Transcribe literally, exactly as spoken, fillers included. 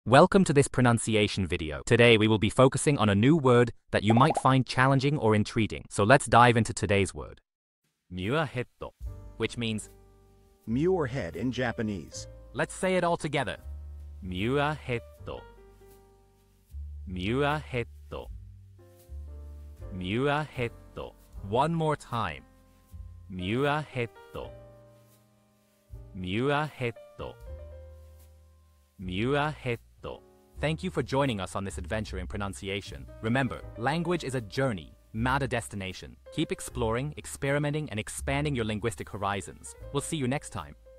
Welcome to this pronunciation video. Today we will be focusing on a new word that you might find challenging or intriguing. So let's dive into today's word. myuaheddo, which means Mure head in Japanese. Let's say it all together. myuaheddo. myuaheddo. myuaheddo. One more time. myuaheddo. myuaheddo. myuaheddo. Thank you for joining us on this adventure in pronunciation. Remember, language is a journey, not a destination. Keep exploring, experimenting, and expanding your linguistic horizons. We'll see you next time.